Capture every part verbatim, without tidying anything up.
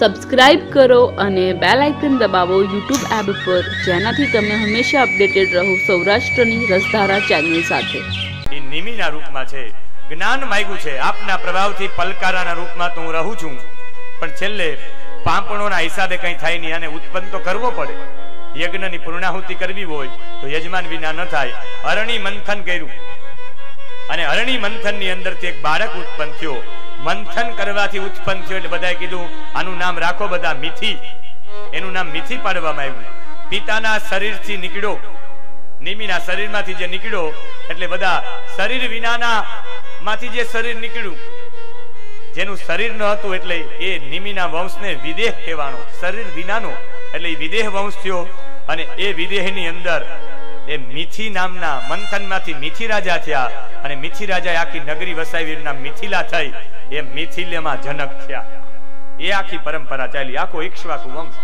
Subscribe કરો અને bell icon દબાવો યુટ્યુબ એપ પર, જેનાથી તમે હંમેશા અપડેટેડ રહો સૌરાષ્ટ્રની રસધારા ચેનલ સાથે. એ નિમિના રૂપમાં છે, જ્ઞાન માંગ્યું છે, આપના પ્રભાવથી પલકારાના રૂપમાં તો હું રહું છું, પણ છેલ્લે પાંપણોના હિસાબે કંઈ થાય નહીં, અને ઉત્પન્ન તો કરવો પડે. યજ્ઞની પૂર્ણાહુતિ કરવી હોય તો યજમાન વિના ન થાય. અરણી મંથન કર્યું અને અરણી મંથન ની અંદરથી એક બાળક ઉત્પન્ન થયો. મંથન કરવાથી ઉત્પન્ન થયો એટલે બધાએ કીધું આનું નામ રાખો બધા મિથી. એનું નામ મિથી પાડવામાં આવ્યું. પિતાના શરીરથી નીકળ્યો, નિમિના શરીરમાંથી જે નીકળ્યો એટલે બધા શરીર વિનાના માંથી જે શરીર નીકળ્યું, જેનું શરીર ન હતું એટલે એ નિમિના વંશને વિદેહ કહેવાનો. શરીર વિનાનો એટલે એ વિદેહ વંશ થયો. અને એ વિદેહની અંદર એ મિથી નામના મંથનમાંથી મિથી રાજા થયા, અને મિથી રાજાએ આખી નગરી વસાવી, નામ મિથિલા થઈ. એ મિથિલામાં જનક થયા. એ આખી પરંપરા ચાલી, આખો ઇક્ષ્વાકુ વંશ.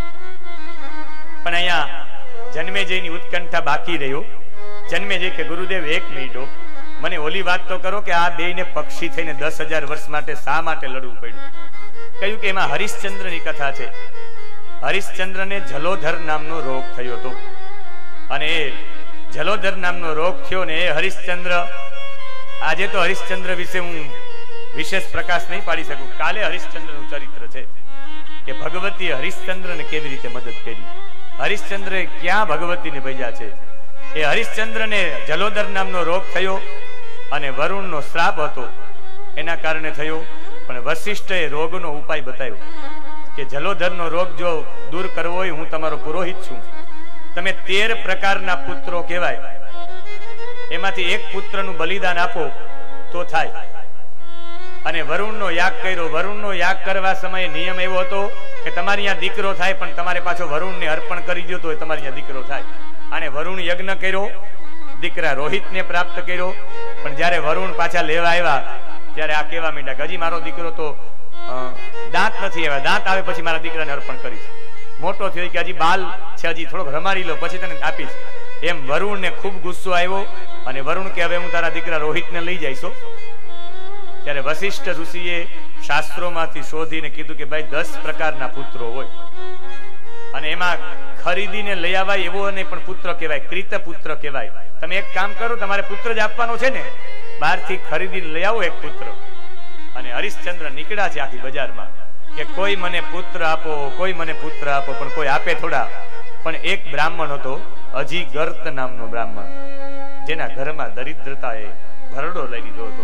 પણ અહીંયા જન્મેજયની ઉત્કંઠા બાકી રહ્યો. જન્મેજય કે ગુરુદેવ એક મિનિટો મને ઓલી વાત તો કરો કે આ બેયને પક્ષી થઈને દસ હજાર વર્ષ માટે શા માટે લડવું પડ્યું? કહ્યું કે એમાં હરિશ્ચંદ્રની કથા છે. હરિશ્ચંદ્રને જલોધર નામનો રોગ થયો હતો, અને એ જલોધર નામનો રોગ થયો ને એ હરિશ્ચંદ્ર, આજે તો હરિશ્ચંદ્ર વિશે હું વિશેષ પ્રકાશ નહીં પાડી શકું. કાલે હરિશ્ચંદ્રનું ચરિત્ર છે કે ભગવતીએ હરિશ્ચંદ્રને કેવી રીતે મદદ કરી, હરિશ્ચંદ્રે ક્યાં ભગવતીને ભેજા છે. એ હરિશ્ચંદ્રને જલોધર નામનો રોગ થયો અને વરુણનો શ્રાપ હતો, એના કારણે થયો. પણ વશિષ્ઠએ રોગનો ઉપાય બતાવ્યો કે જલોધરનો રોગ જો દૂર કરવો હોય, હું તમારો પુરોહિત છું, તમે તેર પ્રકારના પુત્રો કહેવાય, એમાંથી એક પુત્રનું બલિદાન આપો તો થાય. અને વરુણનો યાગ કર્યો. વરુણનો યાગ કરવા સમયે નિયમ એવો હતો કે તમારી અહીંયા દીકરો થાય, પણ તમારે પાછો વરુણને અર્પણ કરી દો તો તમારી અહીંયા દીકરો થાય. અને વરુણ યજ્ઞ કર્યો, દીકરા રોહિતને પ્રાપ્ત કર્યો. પણ જ્યારે વરુણ પાછા લેવા આવ્યા ત્યારે આ કહેવા માંડ્યા કે હજી મારો દીકરો તો દાંત નથી આવ્યા, દાંત આવે પછી મારા દીકરાને અર્પણ કરીશ. મોટો થયો કે હજી બાલ છે, હજી થોડોક રમાડી લો પછી તને આપીશ. એમ વરુણને ખૂબ ગુસ્સો આવ્યો, અને વરુણ કે હવે હું તારા દીકરા રોહિતને લઈ જઈશો. ત્યારે વશિષ્ઠ ઋષિએ શાસ્ત્રોમાંથી શોધીને કીધું કે ભાઈ દસ પ્રકારના પુત્રો હોય, અને એમાં ખરીદીને લઈ આવાય એવો નહીં, પણ પુત્ર કહેવાય, ક્રિત પુત્ર કહેવાય. તમે એક કામ કરો, તમારે પુત્ર જ આપવાનો છે ને, બહારથી ખરીદીને લઈ આવો એક પુત્ર. અને હરિશ્ચંદ્ર નીકળ્યા છે આખી બજારમાં કે કોઈ મને પુત્ર આપો, કોઈ મને પુત્ર આપો, પણ કોઈ આપે થોડા. પણ એક બ્રાહ્મણ હતો, અજીગર્ત નામનો બ્રાહ્મણ, જેના ઘરમાં દરિદ્રતાએ ભરડો લઈ લીધો હતો.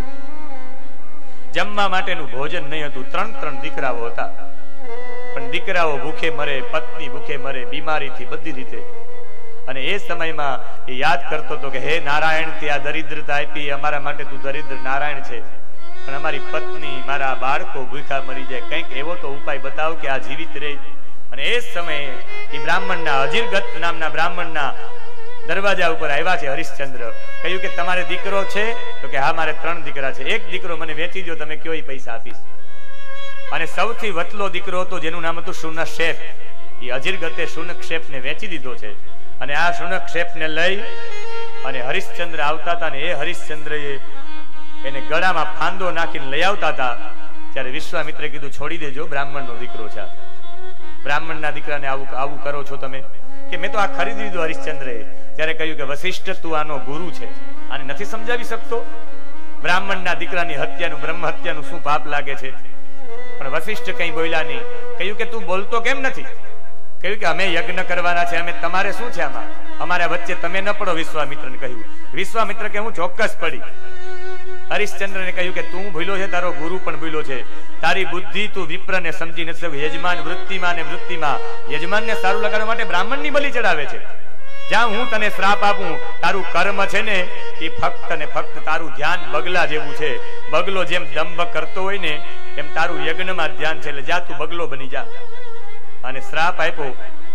જમવા માટેનું ભોજન નહીં હતું. ત્રણ ત્રણ દીકરાઓ હતા, પણ દીકરાઓ ભૂખે મરે, પત્ની ભૂખે મરે, બીમારીથી બધી રીતે. અને એ સમયમાં એ યાદ કરતો હતો કે હે નારાયણ, તે આ દરિદ્રતા આપી, અમારા માટે તું દરિદ્ર નારાયણ છે, પણ અમારી પત્ની, મારા બાળકો ભૂખા મરી જાય, કંઈક એવો તો ઉપાય બતાવ કે આ જીવિત રહે. અને એ સમયે એ બ્રાહ્મણના, અજીરગત નામના બ્રાહ્મણના દરવાજા ઉપર આવ્યા છે હરિશ્ચંદ્ર. કહ્યું કે તમારે દીકરો છે? તો કે હા, મારે ત્રણ દીકરા છે, એક દીકરો મને વેચી દો, તમે કયો એ પૈસા આપીશ. અને સૌથી વતલો દીકરો હતો જેનું નામ હતું શુનક્ષેપ. એ અજીરગતે શુનક્ષેપને વેચી દીધો છે. અને આ શુનક્ષેપને લઈ અને હરિશ્ચંદ્ર આવતા હતા, અને એ હરિશ્ચંદ્રએ એને ગળામાં ફાંદો નાખીને લઈ આવતા હતા. ત્યારે વિશ્વામિત્રે કીધું છોડી દેજો, બ્રાહ્મણનો દીકરો છે. બ્રાહ્મણના દીકરાને આવું આવું કરો છો તમે? કે મેં તો આ ખરીદી લીધું હરિશ્ચંદ્રએ. ત્યારે કહ્યું કે વશિષ્ઠ, તું આનો ગુરુ છે, આને નથી સમજાવી શકતો? બ્રાહ્મણના દીકરાની હત્યાનું, બ્રહ્મ હત્યાનું શું પાપ લાગે છે? પણ વશિષ્ઠ કઈ બોલ્યા નહીં. કહ્યું કે તું બોલતો કેમ નથી? કહ્યું કે અમે યજ્ઞ કરવાના છે, અમે તમારે શું છે આમાં? અમારા વચ્ચે તમે ન પડો. વિશ્વામિત્રને કહ્યું. વિશ્વામિત્ર કે હું ચોક્કસ પડી. હરિશ્ચંદ્રને કહ્યું કે તું ભૂલ્યો છે, તારો ગુરુ પણ ભૂલ્યો છે, તારી બુદ્ધિ તું વિપ્રને સમજી નથી શક્યો. યજમાન વૃત્તિમાં ને વૃત્તિમાં યજમાનને સારું લગાડવા માટે બ્રાહ્મણની બલિ ચડાવે છે. જ્યાં હું તને શ્રાપ આપું, તારું કર્મ છે ને એ ફક્ત ને ફક્ત તારું ધ્યાન બગલા જેવું છે. બગલો જેમ દંભ કરતો હોય ને એમ તારું યજ્ઞમાં ધ્યાન છે, એટલે જા તું બગલો બની જા. અને શ્રાપ આપ્યો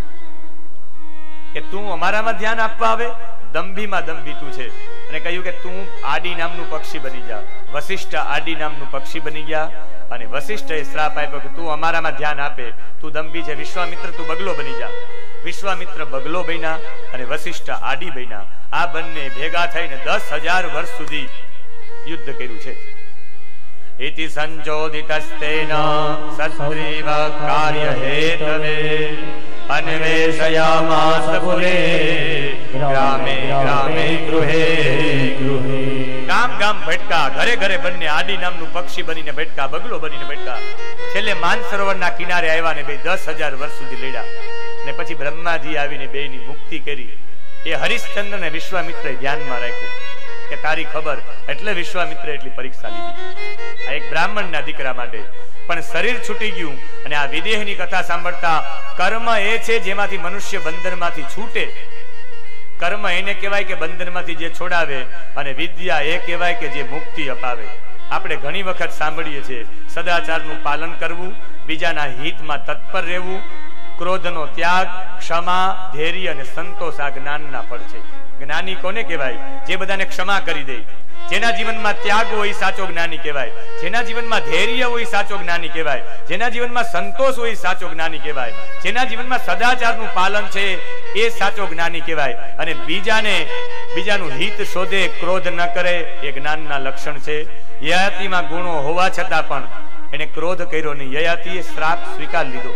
કે તું અમારામાં ધ્યાન આપવા આવે, દંભીમાં દંભી તું છે. અને કહ્યું કે તું આડી નામનું પક્ષી બની જા. વશિષ્ઠ આડી નામનું પક્ષી બની ગયા. અને વશિષ્ઠએ શ્રાપ આપ્યો કે તું અમારામાં ધ્યાન આપે, તું દંભી છે. વિશ્વામિત્ર, તું બગલો બની જા. વિશ્વામિત્ર બગલો બન્યા અને વશિષ્ઠ આડી બન્યા. આ બંને ભેગા થઈને દસ હજાર વર્ષ સુધી યુદ્ધ કર્યું છે. इति संचोदितस्तेन सत्रेव कार्य हेतवे अन्वेषयामास पुरे ग्रामे ग्रामे गृहे गृहे गाम गाम भटका घरे घरे બંને આડી નામનું પક્ષી બનીને ભટકા બગલો બનીને ભટકા છેલ્લે માનસરોવરના કિનારે આવ્યા ને બે દસ હજાર વર્ષ સુધી લડ્યા ને પછી બ્રહ્માજી આવીને બેની મુક્તિ કરી. એ હરિશ્ચંદ્ર ને વિશ્વામિત્રે ધ્યાનમાં રાખ્યું કે તારી ખબર એટલે વિશ્વામિત્રે એટલી પરીક્ષા લીધી. આ એક બ્રાહ્મણના દીકરા માટે પણ શરીર છૂટી ગયું અને આ વિદેહની કથા સાંભળતા કર્મ એ છે જેમાંથી મનુષ્ય બંધનમાંથી છૂટે. કર્મ એને કહેવાય કે બંધનમાંથી જે છોડાવે અને વિદ્યા એ કહેવાય કે જે મુક્તિ અપાવે. આપણે ઘણી વખત સાંભળીએ છીએ સદાચારનું પાલન કરવું, બીજાના હિતમાં તત્પર રહેવું, ક્રોધનો ત્યાગ, ક્ષમા, ધૈર્ય અને સંતોષ આ જ્ઞાનના ફળ છે. જ્ઞાની કોને કહેવાય? જે બધાને ક્ષમા કરી દે, જેના જીવનમાં ત્યાગ હોય સાચો જ્ઞાની કહેવાય, જેના જીવનમાં ધૈર્ય હોય સાચો જ્ઞાની કહેવાય, જેના જીવનમાં સંતોષ હોય સાચો જ્ઞાની કહેવાય, જેના જીવનમાં સદાચારનું પાલન છે એ સાચો જ્ઞાની કહેવાય. અને બીજાને બીજાનું હિત શોધે, ક્રોધ ન કરે એ જ્ઞાનના લક્ષણ છે. યયાતિમાં ગુણો હોવા છતાં પણ એને ક્રોધ કર્યો નહીં. યયાતિએ શ્રાપ સ્વીકાર લીધો.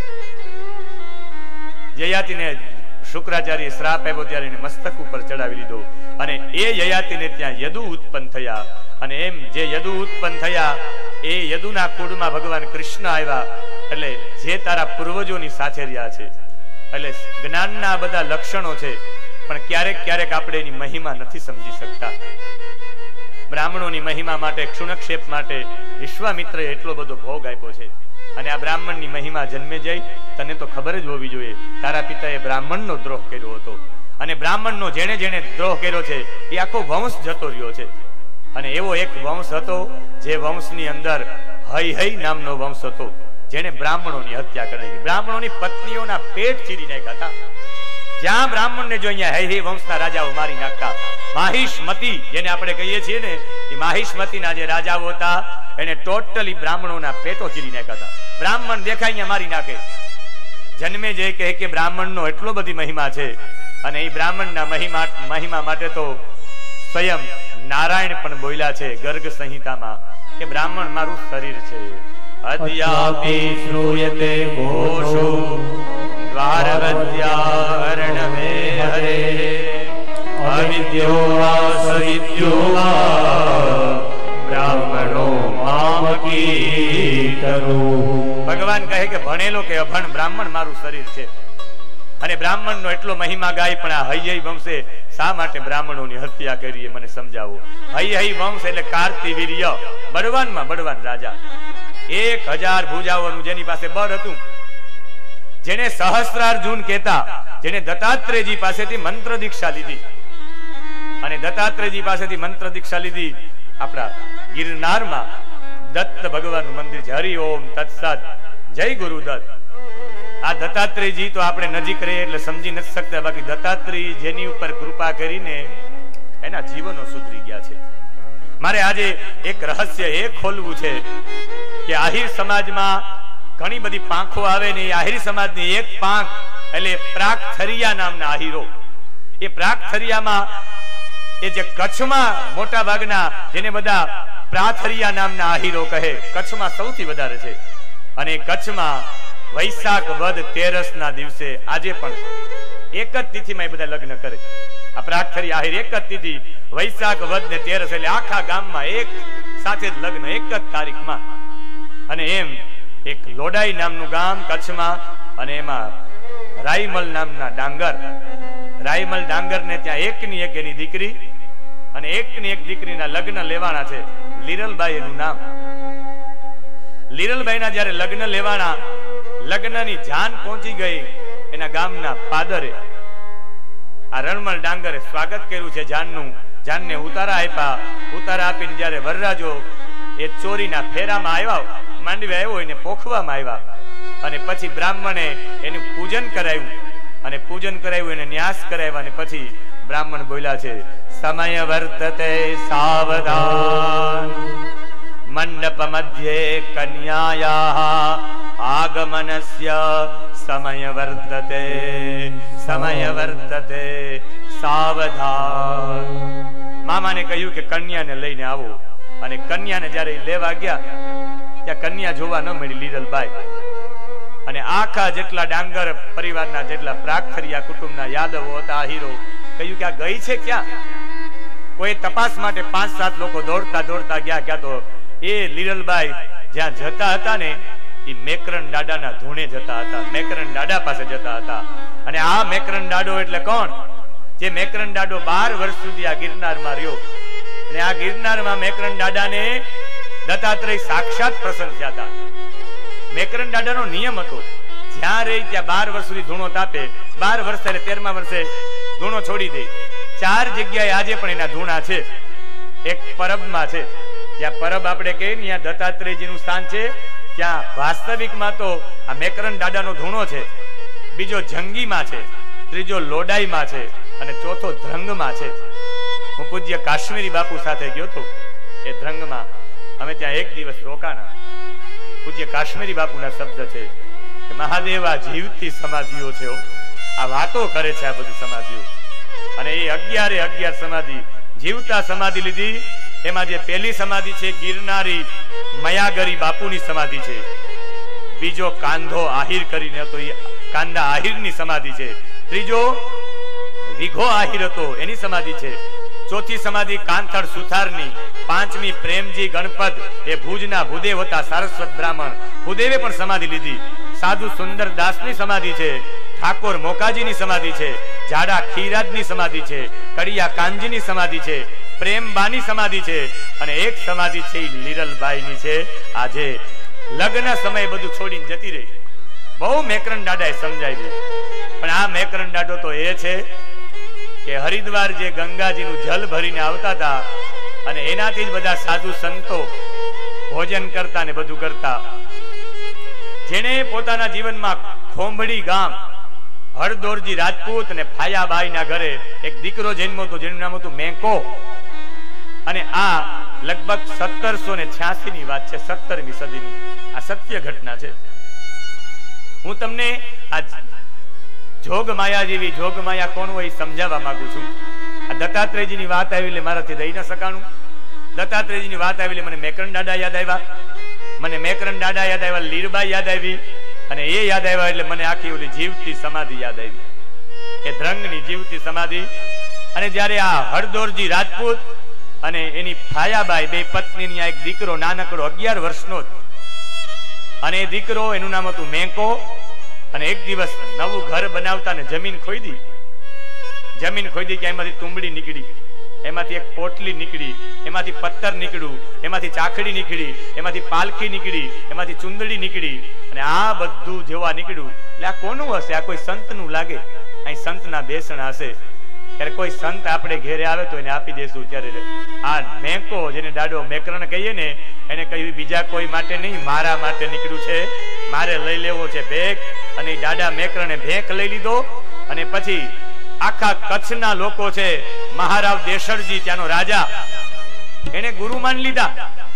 યયાતિને શુક્રાચાર્ય શ્રાપ આપ્યો ત્યારે એને મસ્તક ઉપર ચડાવી લીધો અને એ યયાતિને ત્યાં યદુ ઉત્પન્ન થયા. અને એમ જે યદુ ઉત્પન્ન થયા એ યદુના કુળમાં ભગવાન કૃષ્ણ આવ્યા. એટલે જે તારા પૂર્વજોની સાથે રહ્યા છે. એટલે જ્ઞાનના બધા લક્ષણો છે પણ ક્યારેક ક્યારેક આપણે એની મહિમા નથી સમજી શકતા. બ્રાહ્મણોની મહિમા માટે, ક્ષુણક્ષેપ માટે વિશ્વામિત્રએ એટલો બધો ભોગ આપ્યો છે. અને આ બ્રાહ્મણની મહિમા જન્મે જાય તને તો ખબર જ હોવી જોઈએ. તારા પિતાએ બ્રાહ્મણનો દ્રોહ કર્યો હતો અને બ્રાહ્મણનો જેણે જેણે દ્રોહ કર્યો છે એ આખો વંશ જતો રહ્યો છે. અને એવો એક વંશ હતો જે વંશની અંદર હૈ હૈ નામનો વંશ હતો જેણે બ્રાહ્મણોની હત્યા કરી. બ્રાહ્મણોની પત્નીઓના પેટ ચીરી નાખ્યા હતા. જ્યાં બ્રાહ્મણને જો અહીંયા હૈ હૈ વંશના રાજાઓ મારી નાખતા. માહિષ્મતી જેને આપણે કહીએ છીએ ને, એ માહિષ્મતીના જે રાજાઓ હતા એને ટોટલી બ્રાહ્મણોના પેટો ચીરી નાખ્યા હતા. બ્રાહ્મણ દેખાય અહીંયા મારી નાખે. જન્મે જે કહે કે બ્રાહ્મણનો એટલો બધી મહિમા છે અને એ બ્રાહ્મણના મહિમા મહિમા માટે તો સ્વયં નારાયણ પણ બોલ્યા છે ગર્ગ સંહિતામાં કે બ્રાહ્મણ મારું શરીર છે. અદ્યાપી શ્રૂયતે ઘોષો દ્વારવત્યારણમે હરે અવિદ્યો વા સવિદ્યો વા બ્રાહ્મણો મામકીતરો. ભગવાન કહે કે ભણેલો કે અભણ બ્રાહ્મણ મારું શરીર છે. અને બ્રાહ્મણનો એટલો મહિમા ગાય પણ આ હૈ હૈ વંશે શા માટે બ્રાહ્મણોની હત્યા કરી મને સમજાવો. હૈ હૈ વંશ એટલે કાર્તિવીર્ય, બળવાનમાં બળવાન રાજા. એક હજાર ભુજાઓનું જેની પાસે બળ હતું, જેને સહસ્ત્રાર્જુન કહેતા, જેને દત્તાત્રેયજી પાસેથી મંત્ર દીક્ષા લીધી. અને દત્તાત્રેયજી પાસેથી મંત્ર દીક્ષા લીધી આપણા ગિરનારમાં દત્ત ભગવાનનું મંદિર છે. હરિ ઓમ તત્સત, જય ગુરુદત્ત. આ દત્તાત્રેયજી તો આપણે નજીક રહીએ એટલે સમજી નથી શકતા, બાકી દત્તાત્રેય જેની ઉપર કૃપા કરીને એના જીવનો સુધરી ગયા છે. મારે આજે એક રહસ્ય એ ખોલવું છે કે આહિર સમાજમાં ઘણી બધી પાંખો આવે ને, આહિર સમાજની એક પાંખ એટલે પ્રાગથરિયા નામના આહિરો. એ પ્રાગથરિયામાં એ જે કચ્છમાં મોટા ભાગના જેને બધા પ્રાથરિયા નામના આહિરો કહે, કચ્છમાં સૌથી વધારે છે. અને કચ્છમાં વૈશાખ વદ તેરસ ના દિવસે આજે પણ એક જ તિથિમાં એ બધા લગ્ન કરે. આ પ્રાગથરી આહિર એક જ તિથિ વૈશાખ વદ ને તેરસ એટલે આખા ગામમાં એક સાથે જ લગ્ન એક જ તારીખમાં. અને એમ એક લોડાઈ નામનું ગામ કચ્છમાં, અને એમાં રાઈમલ નામના ડાંગર, રાઈમલ ડાંગર ને ત્યાં એકની એક એની દીકરી અને એકની એક દીકરીના લગ્ન લેવાના છે. લીરલબાઈ એનું નામ. લીરલબાઈના જ્યારે લગ્ન લેવાના, લગ્નની જાન પહોંચી ગઈ એના ગામના પાદરે. આ રણમલ ડાંગરે સ્વાગત કર્યું છે જાનનું. જાનને ઉતારા આપ્યા. ઉતારા આપીને જ્યારે વરરાજો એ ચોરીના ફેરામાં આવ્યા, માંડવી આવ્યો એને પોખવામાં આવ્યા. અને પછી બ્રાહ્મણે એનું પૂજન કરાવ્યું. અને પૂજન કરાવ્યું, એને ન્યાસ કરાવ્યા. અને પછી બ્રાહ્મણ બોલ્યા છે, સમય વર્તતે સાવધાન મંડપ મધ્યે કન્યાયા આગમનસ્ય સમય વર્તતે સમય વર્તતે સાવધાન. મામાને કહ્યું કે કન્યાને લઈને આવો. અને કન્યાને જ્યારે લેવા ગયા ત્યાં કન્યા જોવા ન મળી લીરલબાઈ. અને આખા જેટલા ડાંગર પરિવારના જેટલા પ્રાગથરિયા કુટુંબના યાદવો હતા, હીરો કહ્યું કે આ ગઈ છે ક્યાં? કોઈ તપાસ માટે પાંચ સાત લોકો દોડતા દોડતા ગયા. ક્યાં તો એ લીરલબાઈ જ્યાં જતા હતા ને એ મેકરન દાદાના ધૂણે જતા હતા, મેકરન દાદા પાસે જતા હતા. અને આ મેકરન દાદો એટલે કોણ? જે મેકરન દાદો બાર વર્ષ સુધી આ ગિરનારમાં રહ્યો. અને આ ગિરનારમાં મેકરન દાદાને દત્તાત્રેય સાક્ષાત પ્રસન્ન થયા હતા. મેકરન દાદાનો નિયમ હતો જ્યાં રહી ત્યાં બાર વર્ષ સુધી ધૂણો તાપે, બાર વર્ષ એટલે તેરમા વર્ષે ધૂણો છોડી દે. ચાર જગ્યાએ આજે પણ એના ધૂણા છે. એક પરબમાં છે, જ્યાં પરબ આપણે કહીએ ને ત્યાં દત્તાત્રેયજીનું સ્થાન છે, ત્યાં વાસ્તવિકમાં તો આ મેકરન દાદાનો ધૂણો છે. બીજો જંગીમાં છે, ત્રીજો લોડાઈમાં છે અને ચોથો ધ્રંગમાં છે. હું પૂજ્ય કાશ્મીરી બાપુ સાથે ગયો હતો એ ધ્રંગમાં. અમે ત્યાં એક દિવસ રોકાણા. પૂજ્ય કાશ્મીરી બાપુના શબ્દ છે કે મહાદેવ આ જીવતી સમાધિઓ છે, આ વાતો કરે છે આ બધી સમાધિઓ. અને એ અગિયારે અગિયાર સમાધિ જીવતા સમાધિ લીધી. એમાં જે પહેલી સમાધિ છે ગિરનારી મયાગરી બાપુની સમાધિ છે. બીજો કાંધો આહિર કરીને હતો, એ કાંદા આહિરની સમાધિ છે. ત્રીજો વિઘો આહિર હતો, એની સમાધિ છે. ચોથી સમાધિ કાંથળ સુથારની. પાંચમી પ્રેમજી ગણપત, એ ભુજના ભૂદેવ હતા, સારસ્વત બ્રાહ્મણ. ભૂદેવે પણ સમાધિ લીધી. સાધુ સુંદર દાસની સમાધિ છે. ઠાકોર મોકાજીની સમાધિ છે. જાડા ખીરાજની સમાધિ છે. કડિયા કાંજીની સમાધિ છે. પ્રેમબાની સમાધિ છે. અને એક સમાધિ છે એ લીરલબાઈની છે. આજે લગ્ન સમયે બધું છોડીને જતી રહી. બહુ મેકરન દાદાએ સમજાવી. પણ આ મેકરન દાદો તો એ છે કે હરિદ્વાર જે ગંગાજીનું જલ ભરીને આવતા હતા અને એનાથી જ બધા સાધુ સંતો ભોજન કરતા ને બધું કરતા. જેને પોતાના જીવનમાં ખોંભડી ગામ હરદોરજી રાજપૂત અને ફાયાબાઈના ઘરે એક દીકરો જન્મ્યો હતો જેનું નામ હતું મેંકો. અને આ લગભગ સત્તરસો ને છ્યાસી ની વાત છે, સત્તરમી સદીની આ સત્ય ઘટના છે. હું તમને આ જોગ માયા જેવી જોગ માયા કોણ હોય સમજાવવા માંગુ છું. આ દત્તાત્રેયજીની વાત આવી એટલે મારાથી દઈ ન શકાણું. દત્તાત્રેયજીની વાત આવી એટલે મને મેકરન દાદા યાદ આવ્યા. મને મેકરન દાદા યાદ આવ્યા, લીરબાઈ યાદ આવી. અને એ યાદ આવ્યા એટલે મને આખી ઓલી જીવતી સમાધિ યાદ આવી, એ ધ્રંગની જીવતી સમાધિ. અને જ્યારે આ હરદોરજી રાજપૂત અને એની ફાયાબાઈ બે પત્નીની આ એક દીકરો નાનકડો અગિયાર વર્ષનો જ, અને એ દીકરો એનું નામ હતું મેંકો. અને એક દિવસ નવું ઘર બનાવતા ને જમીન ખોદી. જમીન ખોદી કે એમાંથી તુંબડી નીકળી, એમાંથી એક પોટલી નીકળી, એમાંથી પથ્થર નીકળ્યું, એમાંથી ચાખડી નીકળી, એમાંથી પાલખી નીકળી, એમાંથી ચુંદડી નીકળી. અને આ બધું જેવા નીકળ્યું એટલે આ કોનું હશે? આ કોઈ સંતનું લાગે. અહીં સંતના બેસણ હશે. ત્યારે કોઈ સંત આપણે ઘેરે આવે તો એને આપી દેશું. ત્યારે આ મેંકો જેને દાડો મેકરન કહીએ ને, એને કહ્યું બીજા કોઈ માટે નહીં, મારા માટે નીકળ્યું છે, મારે લઈ લેવો છે ભેખ. અને દાદા મેકરને ભેખ લઈ લીધો. અને પછી આખા કચ્છના લોકો છે, મહારાવ દેશરજી ત્યાંનો રાજા, એને ગુરુ માની લીધા.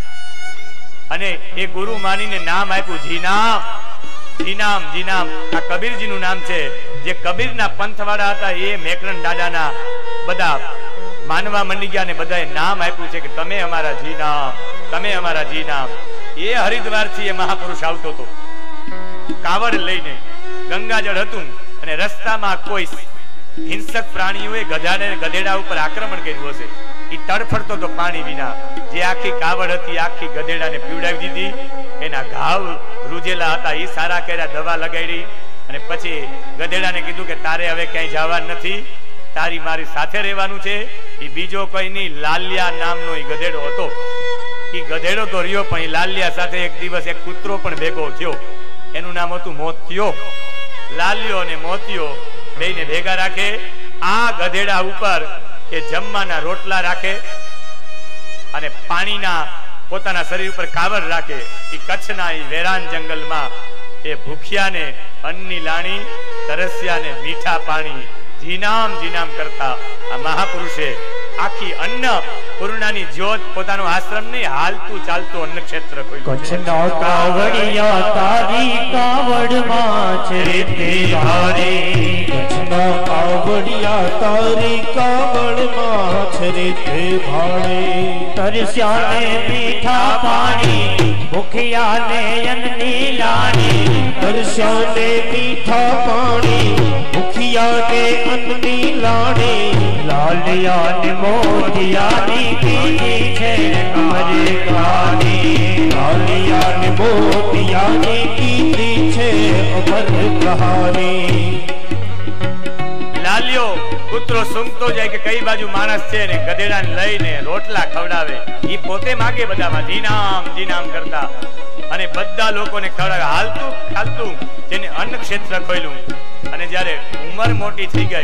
અને એ ગુરુ માનીને નામ આપ્યું જીનામ. જીનામ જીનામ આ કબીરજીનું નામ છે. જે કબીરના પંથવાળા હતા એ મેકરન દાદાના બધા માનવા મંડી ગયા ને બધાએ નામ આપ્યું છે કે તમે અમારા જીનામ, તમે અમારા જીનામ. એ હરિદ્વારથી એ મહાપુરુષ આવતો હતો કાવડ લઈને. ગંગાજળ હતું અને રસ્તામાં કોઈ હિંસક પ્રાણીઓએ ગધાને ગધેડા ઉપર આક્રમણ કર્યું હશે. એ તડફડતો તો પાણી વિના. જે આખી કાવડ હતી આખી ગધેડાને પીવડાવી દીધી. એના ઘાવ રૂજેલા હતા એ સારા કર્યા, દવા લગાડી. અને પછી ગધેડાને કીધું કે તારે હવે ક્યાંય જવાનું નથી, તારી મારી સાથે રહેવાનું છે. એ બીજો કોઈ નહીં, લાલિયા નામનો એ ગધેડો હતો. એ ગધેડો તો રહ્યો પણ એ લાલિયા સાથે એક દિવસ એક કૂતરો પણ ભેગો થયો. એનું નામ હતું મોતિયો. લાલિયો અને મોતિયો બેને ભેગા રાખે. આ ગધેડા ઉપર એ જમવાના રોટલા રાખે અને પાણીના પોતાના શરીર ઉપર કાવડ રાખે. એ કચ્છના એ વેરાન જંગલમાં એ ભૂખ્યાને અન્નની લાણી, તરસ્યાને મીઠા પાણી, જીનામ જીનામ કરતા આ મહાપુરુષે આખી અન્ન પૂર્ણાની જ્યોત પોતાનો આશ્રમ નહીં હાલતું ચાલતું અન્ન ક્ષેત્ર કોઈ કચ્છના કાવડિયા તારી કાવડમાં છે તે હારે કચ્છના કાવડિયા તારી કાવડમાં છે તે ભાડે તરસ્યાને મીઠા પાણી ભૂખ્યાને અન્નની લાણી તરસ્યાને મીઠા પાણી ભૂખ્યાને અન્નની લાણી લાલિયાને મોતિયાની કીધી છે અમરે કહાની લાલિયાને મોતિયાની કીધી છે અમર કહાની લાલિયો કૂતરો સૂંઘતો જાય કે કઈ બાજુ માણસ છે ને ગધેડાને લઈને રોટલા ખવડાવે ઈ પોતે માગે બધામાં જીનામ જીનામ કરતા અને બધા લોકોને ખવડાવે હાલતું ખાલતું જેને અન્ન ક્ષેત્ર ખોલ્યું અને જ્યારે ઉંમર મોટી થઈ ગઈ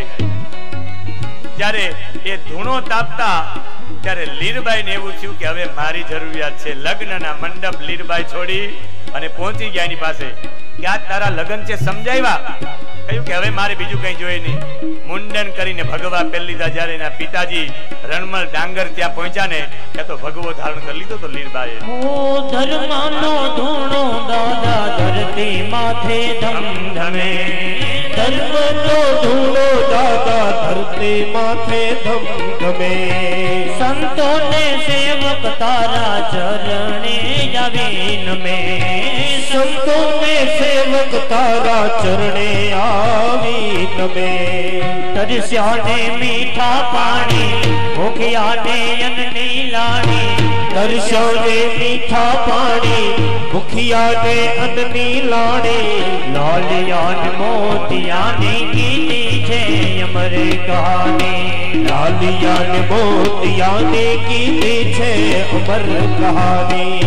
ત્યારે એ ધૂણો તાપતા ત્યારે લીરબાઈ ને એવું થયું કે હવે મારી જરૂરિયાત છે લગ્નના મંડપ લીરબાઈ છોડી અને પહોંચી ગયા એની પાસે કે આ તારા લગ્ન છે સમજાવ્યા કહ્યું કે હવે મારે બીજું કઈ જોઈએ નહીં મુંડન કરીને ભગવા પહેરી લીધા જ્યારે એના પિતાજી રણમલ ડાંગર ત્યાં પહોંચ્યા ને ત્યાં તો ભગવો ધારણ કરી લીધો તો લીરબાઈએ ઓ ધર્મનો ધૂણો દાદા ધરતી માથે ધમધમે ધર્મનો ધૂણો દાદા ધરતી માથે ધમધમે સંતોને સેવક તારા ચરણે જાવીન મે સંતોને સેવક તારા ચરણે આવીન મે તરસ્યાને મીઠા પાણી ભૂખ્યાને અન્નની લાણી તરસ્યાને મીઠા પાણી ભૂખ્યાને અન્નની લાણી લાલિયાને મોતિયાની કીધી છે અમરે કહાની લાલિયાને મોતિયાની કીધી છે અમર કહાની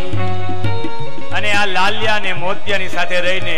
અને આ લાલિયા ને મોતિયાની સાથે રહીને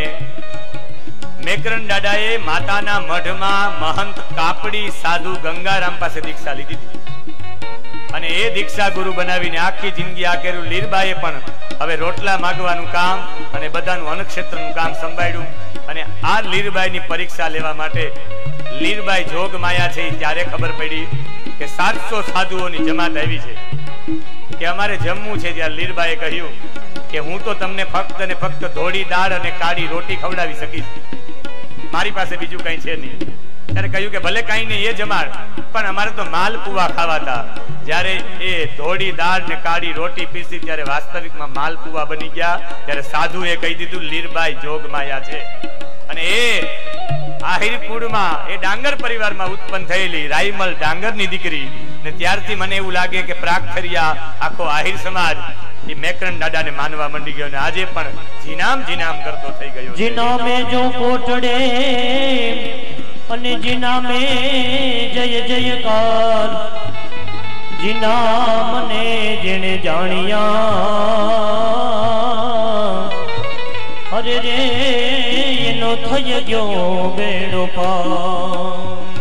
મેકરન દાદાએ માતાના મઢમાં મહંત કાપડી સાધુ ગંગારામ પાસે દીક્ષા લીધી હતી અને એ દીક્ષા ગુરુ બનાવીને આખી જિંદગી આ કર્યું લીરબાઈએ પણ હવે રોટલા માગવાનું કામ અને બધાનું અન્નક્ષેત્રનું કામ સંભાળ્યું અને આ લીરબાઈની પરીક્ષા લેવા માટે લીરબાઈ જોગ માયા છે ત્યારે ખબર પડી કે સાતસો સાધુઓની જમાત આવી છે કે અમારે જમવું છે ત્યારે લીરબાઈએ કહ્યું કે હું તો તમને ફક્ત ને ફક્ત ધોળી દાળ અને કાળી રોટી ખવડાવી શકીશ મારી પાસે બીજું કઈ છે નહીં ત્યારે કહ્યું કે ભલે કઈ નહીં એ જમાડ પણ અમારે તો માલપુવા ખાવાતા જ્યારે એ ધોળી દાળ ને કાળી રોટી પીસી ત્યારે વાસ્તવિકમાં માલપુવા બની ગયા ત્યારે સાધુએ કહી દીધું લીરબાઈ જોગમાયા છે અને એ આહિરપુરમાં એ ડાંગર પરિવારમાં ઉત્પન્ન થયેલી રાઈમલ ડાંગરની દીકરી ને ત્યારથી મને એવું લાગે કે પ્રાગથરિયા આખો આહિર સમાજ એ મેકરન દાદાને માનવા માંડી ગયો અને આજે પણ જીનામ જીનામ કરતો થઈ ગયો જીનામે જો કોટડે અને જીનામે જય જયકાર જીનામને જેણે જાણ્યા અરે રે એનો થઈ ગયો બેડો પાર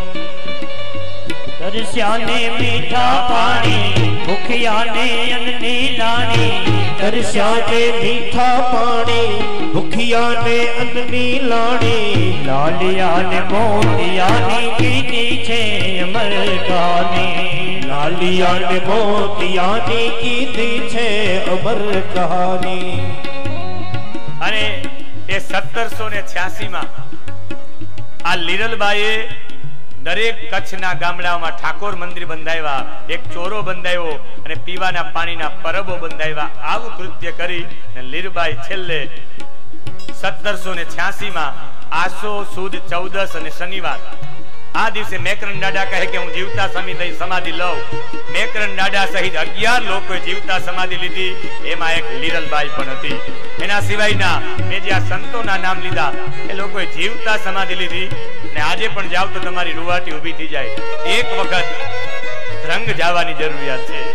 તરસ્યાને મીઠા પાણી ભૂખ્યાને અન્નની લાણી તરસ્યાને મીઠા પાણી ભૂખ્યાને અન્નની લાણી લાલિયાને મોતિયાની કીધી છે અમર કહાની લાલિયાને મોતિયાની કીધી છે અમર કહાની અને એ સત્તરસો ને છ્યાસી માં આ લીરલબાઈએ દરેક કચ્છના ગામડાઓમાં ઠાકોર મંદિર બંધાવ્યા એક ચોરો બંધાવ્યો અને પીવાના પાણીના પરબો બંધાવ્યા આવું કૃત્ય કરી અને લીરબાઈ છેલ્લે સત્તરસો ને છ્યાસી માં આસો સુદ ચૌદસ અને શનિવાર આ દિવસે મેકરન દાદા કહે કે હું જીવતા સમાધિ લઉં મેકરન દાદા સહિત અગિયાર લોકોએ જીવતા સમાધિ લીધી એમાં એક લીરલબાઈ પણ હતી એના સિવાયના મેં જે આ સંતોના નામ લીધા એ લોકોએ જીવતા સમાધિ લીધી અને આજે પણ જાવ તો તમારી રૂવાટી ઊભી થઈ જાય એક વખત રંગ જવાની જરૂરિયાત છે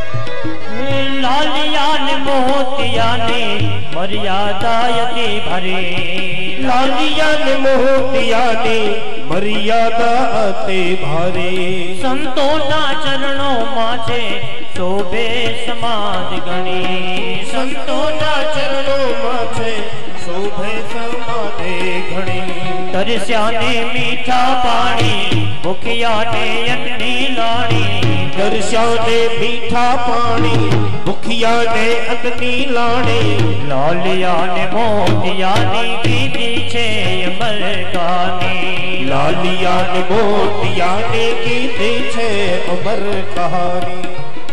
લાલિયાને મોતિયાને મર્યાદાયતી ભરે લાલિયાને મોતિયાને મર્યાદાતે ભારે સંતોના ચરણોમાં છે શોભે સમાધિ ગણી સંતોના ચરણોમાં છે શોભે સમાધિ ઘણી તરસ્યાને મીઠા પાણી ભૂખ્યાને અન્નની લાણી તરસ્યાને મીઠા પાણી ભૂખ્યાને અન્નની લાણી લાલિયાને મોતિયાની કીધી છે અમર કહાની લાલિયાને મોતિયાને કીધી છે અમર કહાની।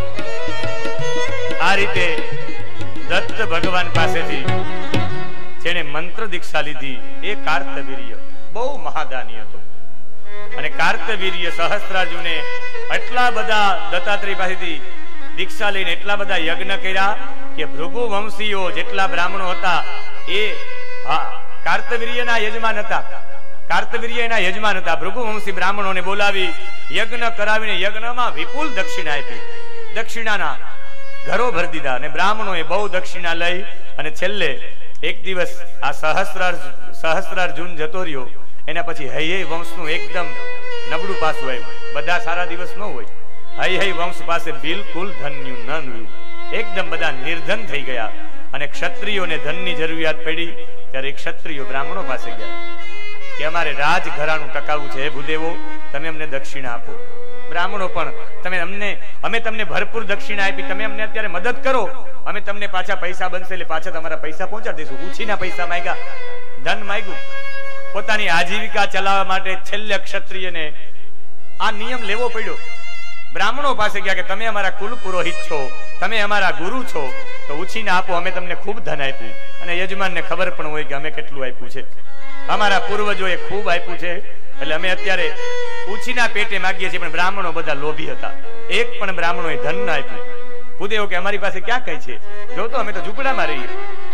આ રીતે દત્ત ભગવાન પાસેથી જેને મંત્ર દીક્ષા લીધી એ કાર્તવીર્ય બહુ મહાદાની હતો અને કાર્તવીર્ય સહસ્ત્રાર્જુને એટલા બધા દત્તાત્રેય પાસેથી દીક્ષા લઈને એટલા બધા યજ્ઞ કર્યા કે ભૃગુ વંશીઓ જેટલા બ્રાહ્મણો હતા એ હા કાર્તવીર્યના યજમાન હતા કાર્તવીર્યના યજમાન હતા ભૃગુ વંશી બ્રાહ્મણોને બોલાવી યજ્ઞ કરાવીને યજ્ઞમાં વિપુલ દક્ષિણા આપી દક્ષિણાના ઘરો ભરી દીધા અને બ્રાહ્મણોએ બહુ દક્ષિણા લઈ અને છેલ્લે એક દિવસ આ સહસ્ત્રાર સહસ્ત્રાર્જુન જતો રહ્યો એના પછી હૈયે વંશનું એકદમ નબળું પાસું આવ્યું બધા સારા દિવસ ન હોય હૈયે વંશ પાસે બિલકુલ ધનનું ન રહ્યું એકદમ બધા નિર્ધન થઈ ગયા અને ક્ષત્રિયોને ધનની જરૂરિયાત પડી ત્યારે ક્ષત્રિયો બ્રાહ્મણો પાસે ગયા કે અમારે રાજઘરાણું ટકાવવું છે હે ભૂદેવો તમે અમને દક્ષિણા આપો બ્રાહ્મણો પણ તમે અમને અમે તમને ભરપૂર દક્ષિણા આપી તમે અમને અત્યારે મદદ કરો અમે તમને પાછા પૈસા બનશે એટલે પાછા તમારા પૈસા પહોંચાડી દઈશું ઉછીના પૈસા માંગ્યા ધન માંગ્યું પોતાની આજીવિકા ચલાવવા માટે છેલ્લે ક્ષત્રિયને આ નિયમ લેવો પડ્યો બ્રાહ્મણો પાસે ગયા કે તમે અમારા કુલ પુરોહિત છો તમે અમારા ગુરુ છો તો ઉછીને આપો અમે તમને ખૂબ ધન આપ્યું અને યજમાનને ખબર પણ હોય કે અમે કેટલું આપ્યું છે અમારા પૂર્વજોએ ખૂબ આપ્યું છે એટલે અમે અત્યારે ઉછીના પેટે માગીએ છીએ પણ બ્રાહ્મણો બધા લોભી હતા એક પણ બ્રાહ્મણોએ ધન ના આપ્યું ભૂદેવો કે અમારી પાસે ક્યાં કઈ છે જો તો અમે તો ઝૂંપડામાં રહીએ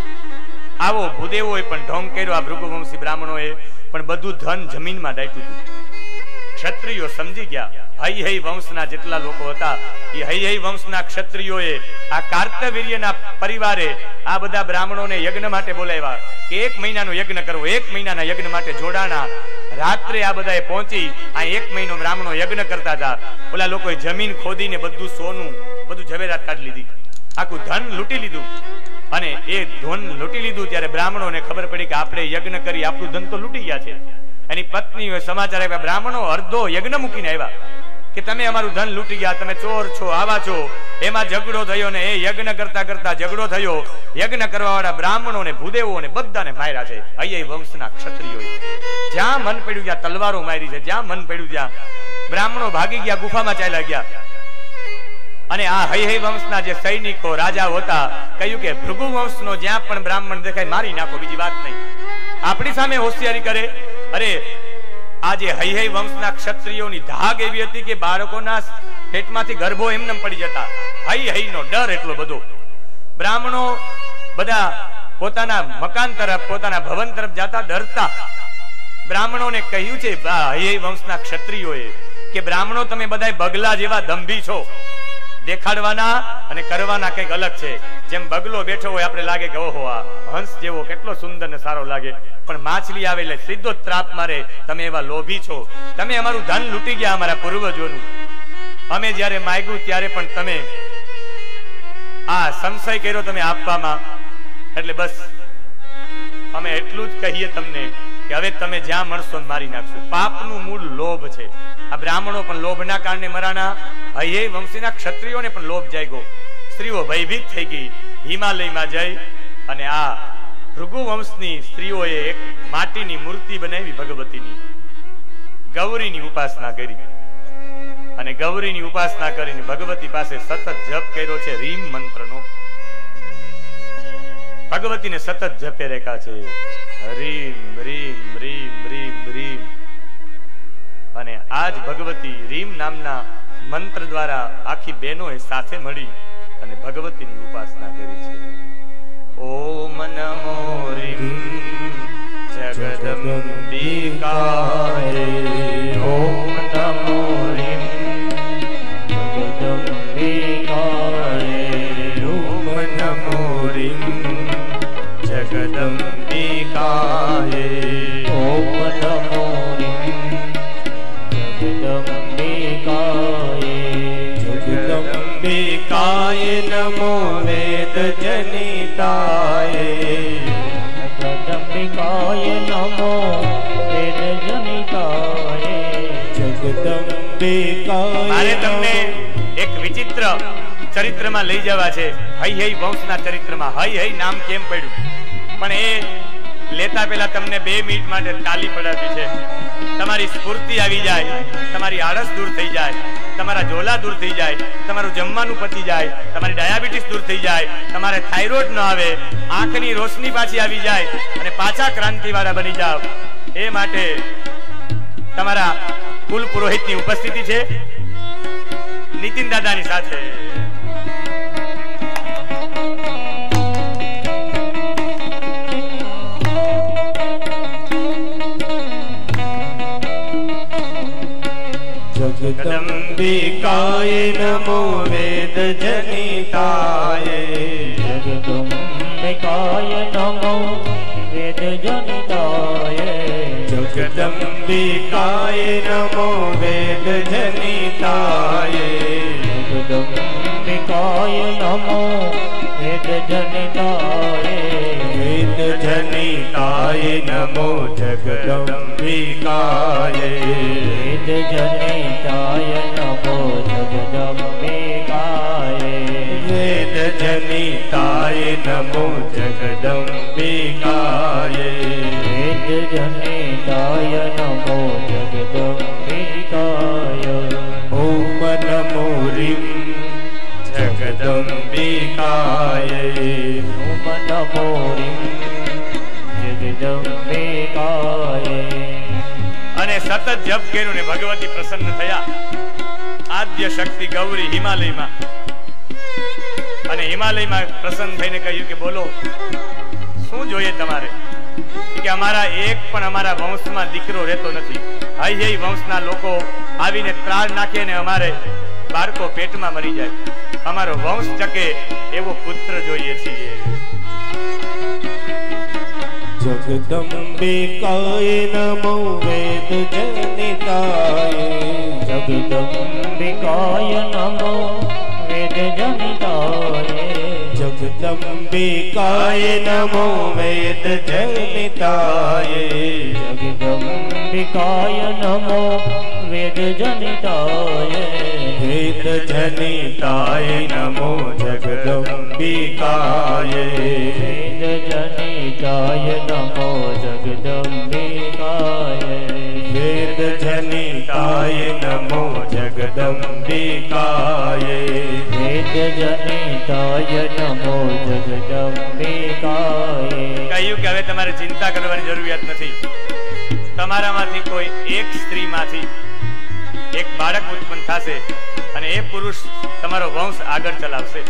આવો ભૂદેવોએ પણ ઢોંગ કર્યો આ ભૃગુવંશી બ્રાહ્મણોએ પણ બધું ધન જમીનમાં દાટ્યું હતું ક્ષત્રિયો સમજી ગયા હૈ હૈ વંશના જેટલા લોકો હતા એ હૈ હૈ વંશના ક્ષત્રિયોએ આ કાર્તવીર્યના પરિવારે આ બધા બ્રાહ્મણોને યજ્ઞ માટે બોલાવ્યા કે એક મહિનાનો યજ્ઞ કરવો એક મહિનાના યજ્ઞ માટે જોડાણા રાત્રે આ બધાએ પહોંચી આ એક મહિનો બ્રાહ્મણો યજ્ઞ કરતા હતા ઓલા લોકોએ જમીન ખોદીને બધું સોનું બધું ઝવેરાત કાઢી લીધી આખું ધન લૂંટી લીધું અને એ ધન લૂંટી લીધું ત્યારે બ્રાહ્મણોને ખબર પડી કે આપણે યજ્ઞ કરી આપણું ધન તો લૂંટી ગયા છે એની પત્નીઓએ સમાચાર આપ્યા બ્રાહ્મણો અડધો યજ્ઞ મૂકીને આવ્યા કે તમે અમારું ધન લૂંટી ગયા તમે ચોર છો આવા છો એમાં ઝઘડો થયો ને એ યજ્ઞ કરતા કરતા ઝઘડો થયો યજ્ઞ કરવા વાળા બ્રાહ્મણો ને ભૂદેવો ને બધાને માર્યા છે હૈયે વંશના ક્ષત્રિયોએ જ્યાં મન પડ્યું ત્યાં તલવારો મારી છે જ્યાં મન પડ્યું ત્યાં બ્રાહ્મણો ભાગી ગયા ગુફામાં ચાલ્યા ગયા અને આ હૈયે વંશના જે સૈનિકો રાજાઓ હતા કહ્યું કે ભૃગુ વંશનો જ્યાં પણ બ્રાહ્મણ દેખાય મારી નાખો બીજી વાત નહીં આપણી સામે હોશિયારી કરે અરે આજે હૈયે વંશના ક્ષત્રિયોની ધાગ એવી હતી કે બાળકોના પેટમાંથી ગર્ભો એમને પડી જતા હૈ હૈનો ડર એટલો બધો બ્રાહ્મણો બધા પોતાના મકાન તરફ પોતાના ભવન તરફ જતા ડરતા બ્રાહ્મણોને કહ્યું છે હૈયે વંશના ક્ષત્રિયોએ કે બ્રાહ્મણો તમે બધા બગલા જેવા દંભી છો દેખાડવાના અને કરવાના કંઈક અલગ છે જેમ બગલો બેઠો હોય આપણે લાગે કે ઓહો આ હંસ જેવો કેટલો સુંદર ને સારો લાગે પણ માછલી આવે એટલે સીધો ત્રાપ મારે તમે એવા લોભી છો તમે અમારું ધન લૂંટી ગયા અમારા પૂર્વજોનું અમે જ્યારે માંગ્યું ત્યારે પણ તમે આ સંશય કર્યો તમે આપવામાં એટલે બસ અમે એટલું જ કહીએ તમને કે હવે તમે જ્યાં મળશો મારી નાખશો પાપનું મૂળ લોભ છે આ બ્રાહ્મણો પણ લોભના કારણે મરાના હૈયે વંશીના ક્ષત્રિયોને પણ લોભ જાગ્યો સ્ત્રીઓ ભયભીત થઈ ગઈ હિમાલયમાં જઈ અને આ ભૃગુ વંશની સ્ત્રીઓએ એક માટીની મૂર્તિ બનાવી ભગવતીની ગૌરીની ઉપાસના કરી અને ગૌરીની ઉપાસના કરીને ભગવતી પાસે સતત જપ કર્યો છે રીમ મંત્રનો ભગવતીને સતત જપે રેખા છે રીમ રીમ રીમ રીમ રીમ અને આજ ભગવતી રીમ નામના મંત્ર દ્વારા આખી બહેનોએ સાથે મળી અને ભગવતીની ઉપાસના કરી છે ઓમ નમો રીમ જગદંબિકાય ઓમ નમો રીમ જગદંબિકાય ઓમ નમો રીમ જગદંબિકાય ઓમ નમો રીમ જગદંબિકાય જગદંબિકાય નમો વેદ જનિતાય જગદંબિકાય નમો વેદ મારે તમને એક વિચિત્ર ચરિત્રમાં લઈ જવા છે. હઈ હઈ વંશના ચરિત્રમાં. હઈ હઈ નામ કેમ પડ્યું, પણ એ લેતા પહેલા તમને બે મિનિટ માટે તાલી પડાવી છે. તમારી સ્ફૂર્તિ આવી જાય, તમારી આળસ દૂર થઈ જાય, તમારા ઝોલા દૂર થઈ જાય, તમારું જમવાનું પતી જાય, તમારી ડાયાબિટીસ દૂર થઈ જાય, તમારે થાઇરોઇડ ન આવે, આંખની રોશની પાછી આવી જાય અને પાછા ક્રાંતિવાળા બની જાવ. એ માટે તમારા કુલ પુરોહિતની ઉપસ્થિતિ છે નીતિન દાદાની સાથે. जगदम्बिकाय नमो वेद जनिताय जगदम्बिकाय नमो वेद जनिताय जगदम्बिकाय नमो वेद जनिताय जगदम्बिकाय नमो वेद जनिताय वेद जनिताय नमो जगदम्बिकाय वेद जनिताय नमो जगदम्बिकाय वेद जनिताय नमो जगदम्बिकाय वेद जनिताय नमो जगदम्बिकाय ओम नमो ह्रीं जगदम्बिकाय ओम नमो ह्रीं जगदम्बिकाय. અને સતત જપ કર્યું ને ભગવતી પ્રસન્ન થયા. આદ્ય શક્તિ ગૌરી હિમાલયમાં, અને હિમાલયમાં પ્રસન્ન થઈને કહ્યું કે બોલો શું જોઈએ તમારે? કે અમારા એક પણ અમારા વંશમાં દીકરો રહેતો નથી. હઈ હઈ વંશના લોકો આવીને ત્રાળ નાખે ને અમારે બાળકો પેટમાં મરી જાય. અમારો વંશ ટકે એવો પુત્ર જોઈએ છીએ. जगदम्बिकाय नमो वेद जनिताय जगदम्बिकाय नमो वेद जनिताय जगदम्बिकाय नमो वेद जनिताय जगदम्बिकाय नमो वेद जनिताय वेद जनिताय नमो जगदम्बिकाय वेद जनिताय नमो जगदम्बिकाय वेद जनिताय नमो जगदम्बिकाय वेद जनिताय नमो जगदम्बिकाय. કહ્યું કે હવે તમારે ચિંતા કરવાની જરૂરિયાત નથી. તમારામાંથી કોઈ એક સ્ત્રીમાંથી એક બાળક ઉત્પન્ન થશે અને એ પુરુષ તમારો વંશ આગળ ચલાવશે.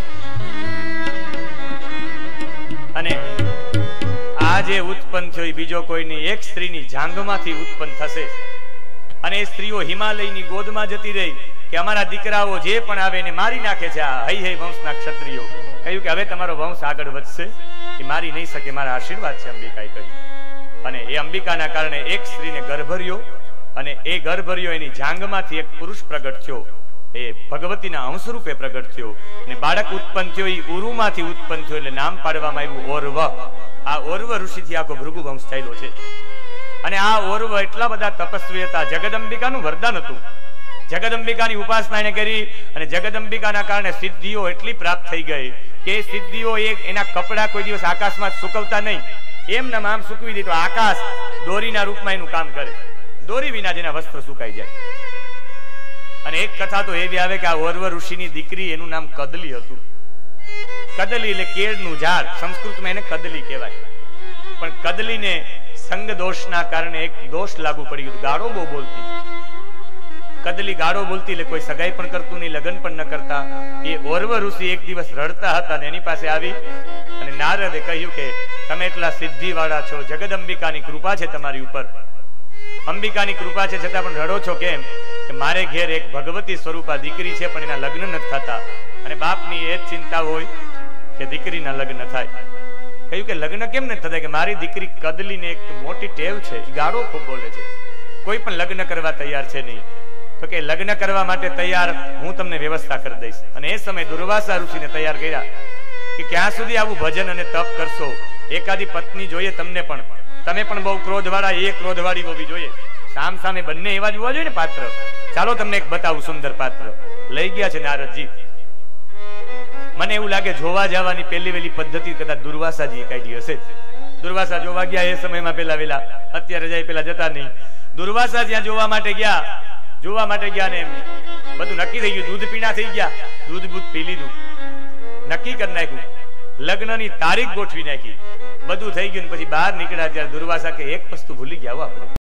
અને આ જે ઉત્પન્ન થયો એ બીજો કોઈની એક સ્ત્રીની જાંઘમાંથી ઉત્પન્ન થશે. અને એ સ્ત્રીઓ હિમાલયની ગોદમાં જતી રહી કે અમારા દીકરાઓ જે પણ આવે એને મારી નાખે છે. આ હઈ હઈ વંશના ક્ષત્રિયો. કહ્યું કે હવે તમારો વંશ આગળ વધશે, એ મારી નહીં શકે, મારા આશીર્વાદ છે, અંબિકાએ કહ્યું. અને એ અંબિકાના કારણે એક સ્ત્રીને ગર્ભ રહ્યો, અને એ ગર્ભ રહ્યો એની જાંઘમાંથી એક પુરુષ પ્રગટ થયો. એ ભગવતીના અંશ રૂપે પ્રગટ થયો અને બાળક ઉત્પન્ન થયો એ ઉરુમાંથી ઉત્પન્ન થયો, એટલે નામ પાડવામાં આવ્યું ઓરવ. આ ઓરવ ઋષિથી આખો ભૃગુ વંશ થયેલો છે. અને આ ઓરવ એટલા બધા તપસ્વી હતા. જગદંબિકાનું વરદાન હતું. જગદંબિકાની ઉપાસના એને કરી અને જગદંબિકાના કારણે સિદ્ધિઓ એટલી પ્રાપ્ત થઈ ગઈ કે એ સિદ્ધિઓ એક એના કપડા કોઈ દિવસ આકાશમાં સુકવતા નહીં. એમના આમ સૂકવી દે તો આકાશ દોરીના રૂપમાં એનું કામ કરે. દોરી વિના જેના વસ્ત્ર સુકાઈ જાય. અને એક કથા તો એવી આવે કે આ ઓરવ ઋષિની દીકરી, એનું નામ કદલી હતું. કદલી એટલે કેળનું ઝાડ, સંસ્કૃતમાં એને કદલી કહેવાય. પણ કદલીને સંગ દોષના કારણે એક દોષ લાગુ પડી ગયો. ગાળો બહુ બોલતી. કદલી ગાળો બોલતી એટલે કોઈ સગાઈ પણ કરતું નહીં, લગ્ન પણ ન કરતા. એ ઓરવ ઋષિ એક દિવસ રડતા હતા અને એની પાસે આવી અને નારદે કહ્યું કે તમે એટલા સિદ્ધિ વાળા છો, જગદંબિકાની કૃપા છે તમારી ઉપર. અંબિકાની કૃપા છે છતાં પણ રડો છો કેમ? કે મારે ઘેર એક ભગવતી સ્વરૂપા દીકરી છે પણ એના લગ્ન નથી થતા, અને બાપની એ જ ચિંતા હોય કે દીકરીના લગ્ન થાય. કહ્યું કે લગ્ન કેમ નથી થતા? કે મારી દીકરી કદલીને એક મોટી ટેવ છે, ગાળો ખૂબ બોલે છે, કોઈ પણ લગ્ન કરવા તૈયાર છે નહીં. તો કે લગ્ન કરવા માટે તૈયાર હું તમને વ્યવસ્થા કરી દઈશ. અને એ સમય દુર્વાસા ઋષિને તૈયાર કર્યા કે ક્યાં સુધી આવું ભજન અને તપ કરશો? એકાદી પત્ની જોઈએ તમને, પણ તમે પણ બહુ ક્રોધવાળા, એ ક્રોધવાળી હોવી જોઈએ. સામ સામે બંને એવા જોવા જોઈએ ને પાત્ર. ચાલો તમને એક બતાવું સુંદર પાત્ર. લઈ ગયા છે નારદજી. મને એવું લાગે જોવા જવાની પહેલી વેલી પદ્ધતિ કદાચ દુર્વાસાજી કાઢી હશે. દુર્વાસા જોવા ગયા એ સમયમાં પેલા વેલા, અત્યારે જાય પેલા જતા નહીં. દુર્વાસા જ્યાં જોવા માટે ગયા, જોવા માટે ગયા ને બધું નક્કી થઈ ગયું. દૂધ પીણા થઈ ગયા, દૂધ બૂધ પી લીધું, નક્કી કરી નાખ્યું. લગ્નની તારીખ ગોઠવી નાખી, બધું થઈ ગયું. પછી બહાર નીકળ્યા ત્યારે દુર્વાસા કે એક વસ્તુ ભૂલી ગયા આપણે.